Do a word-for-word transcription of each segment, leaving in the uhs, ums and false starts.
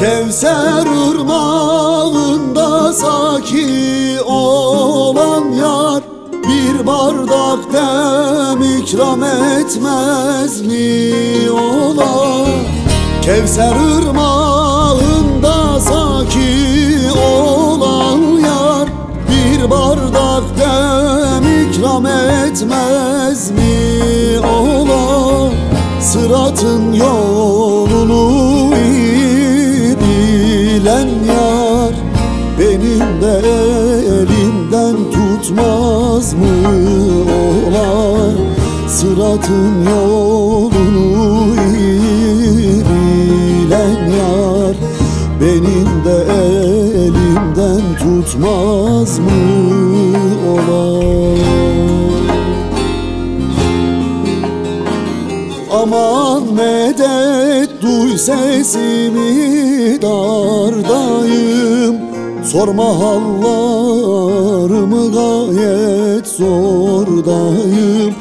Kevser ırmağında saki olan yar, bir bardak dem ikram etmez mi ola? Kevser ırmağında saki olan yar, bir bardak dem ikram etmez mi ola? Sıratın yolunu iyi bilen yar, benim de elimden tutmaz mı ola? Sıratın yolunu iyi bilen yar, benim de elimden tutmaz mı ola? Aman medet, duy sesimi, dardayım. Sorma hallarımı, gayet zordayım.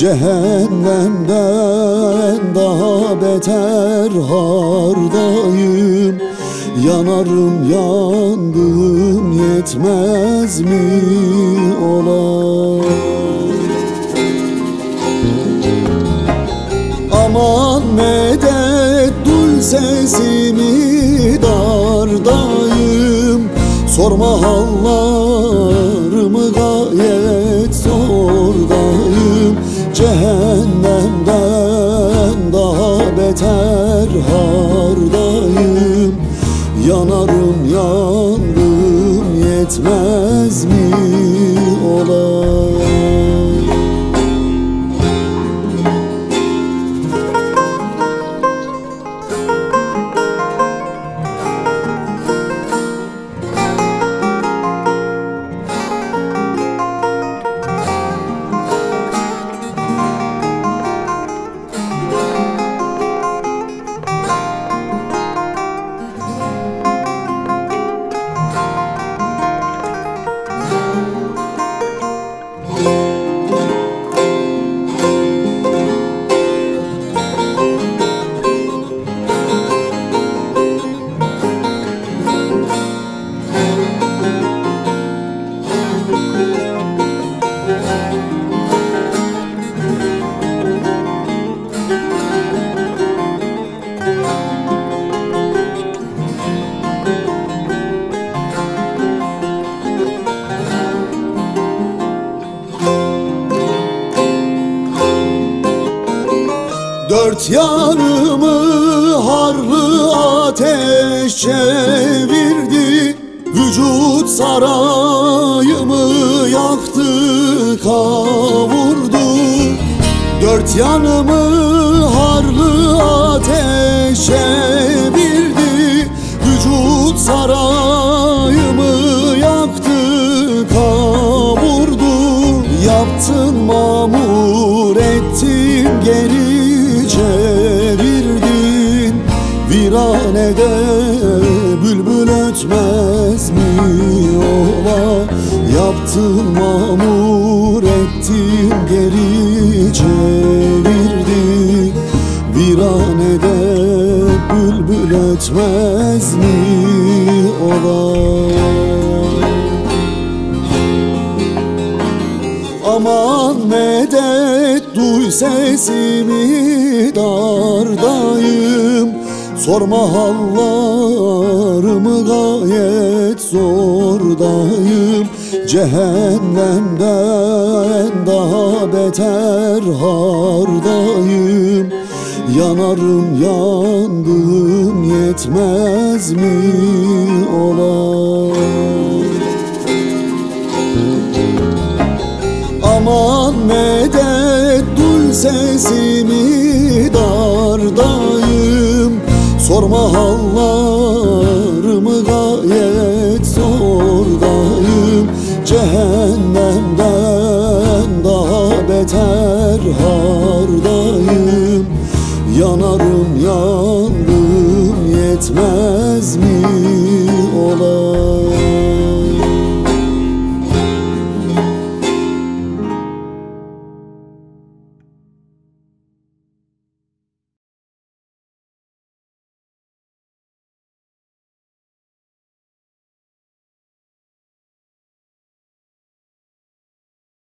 Cehennemden daha beter hardayım. Yanarım yandım, yetmez mi ola? Aman medet, duy sesimi, dardayım. Sorma hallarımı, gayet zordayım. Cehennemden daha beter hardayım. Yanarım yandım, yetmez mi ola? Dört yanımı harlı ateş çevirdi, vücut sarayımı yaktı kavurdu. Dört yanımı harlı ateş çevirdi, vücut sarayımı yaktı kavurdu. Yaptın mamur, ettin geri çevirdin. Viranede bülbül ötmez mi ola? Yaptın mamur, ettin geri çevirdin. Viranede bülbül ötmez mi ola? Aman medet, duy sesimi, dardayım. Sorma hallarımı, gayet zordayım. Cehennemden daha beter hardayım. Yanarım yandım, yetmez mi ola? Aman medet, duy sesimi, dardayım. Sorma hallarımı, gayet zordayım. Cehennem